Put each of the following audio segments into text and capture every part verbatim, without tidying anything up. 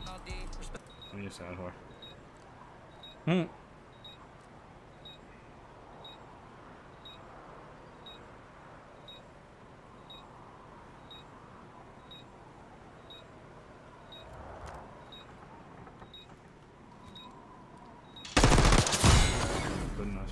What are you sad for? Hmm. Goodness.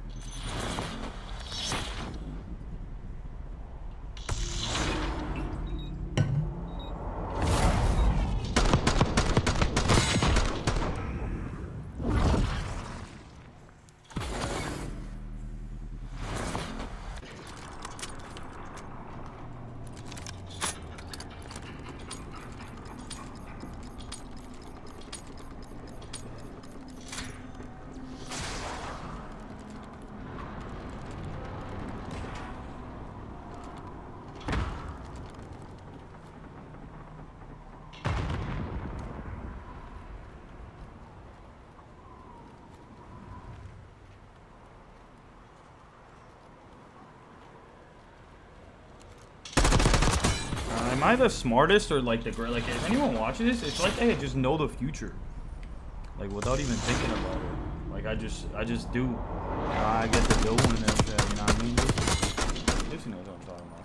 Am I the smartest or like the great? Like, if anyone watches this, it's like they just know the future, like without even thinking about it. Like I just, I just do. I get to do and that shit. You know what I mean? This knows what I'm talking about.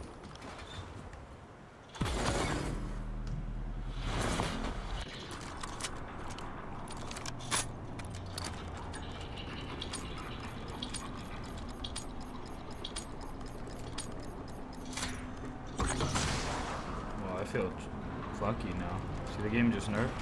I feel lucky now. See, the game just nerfed me.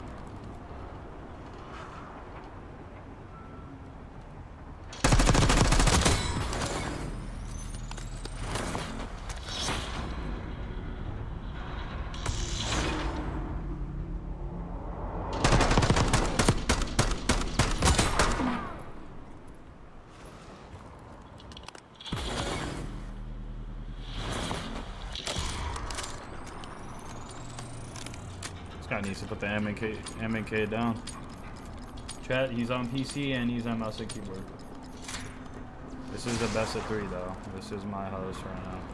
This guy needs to put the M and K, M and K down. Chat, he's on P C and he's on mouse and keyboard. This is the best of three though. This is my house right now.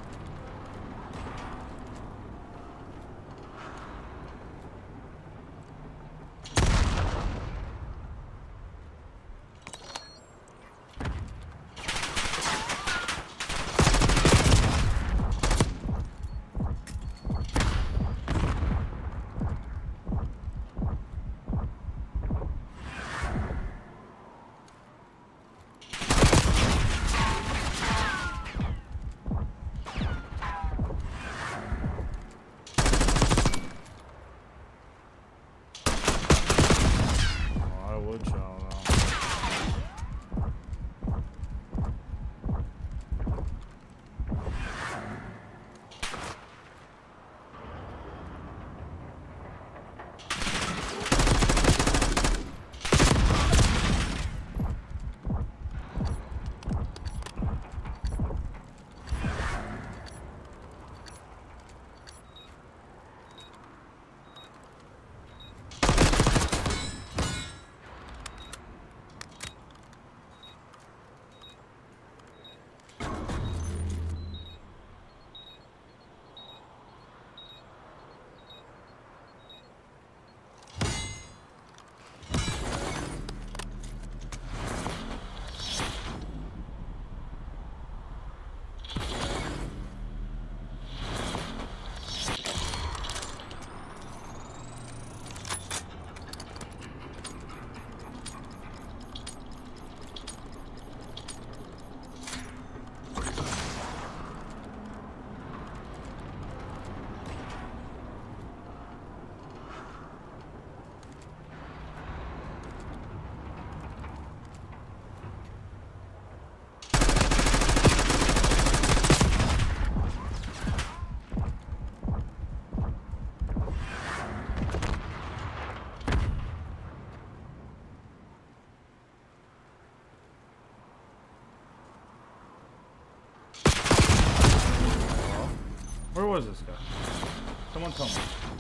Where was this guy? Someone tell me.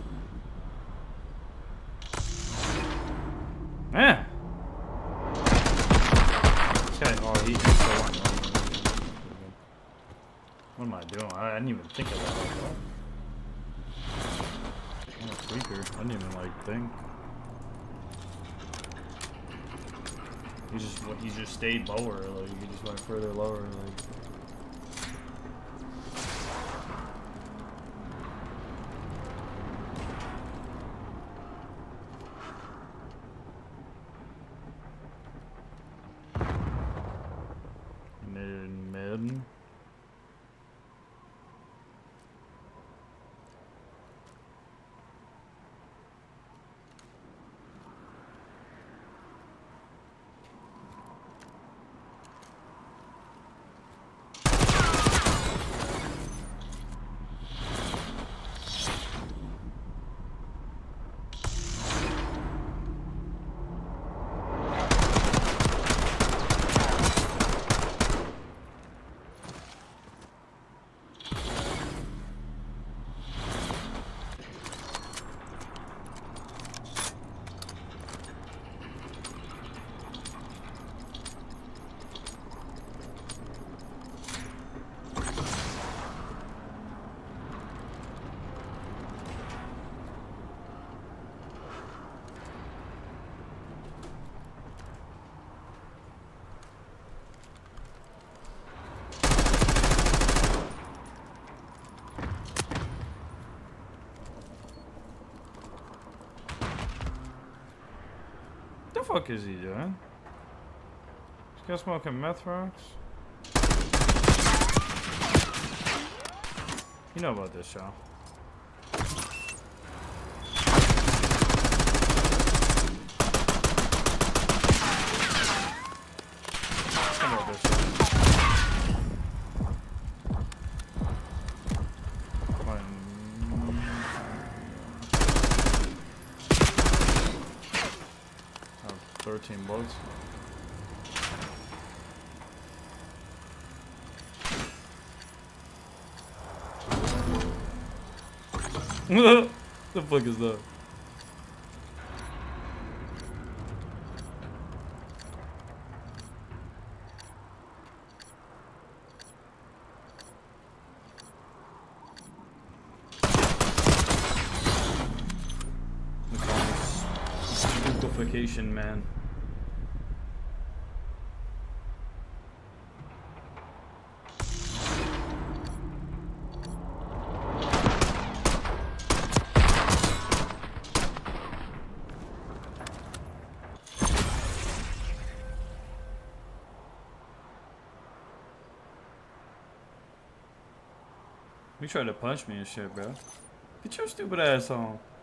Man! This guy, oh, he, he's so on. What am I doing? I, I didn't even think of that. tweaker. I didn't even like think. He just he just stayed lower. Like he just went further lower. Like. Mid mid. What the fuck is he doing? This guy smoking meth rocks? You know about this, show. You know about this, show. thirteen bullets. What the fuck is that? Stupefaction, man. You tried to punch me and shit, bro. Get your stupid ass on.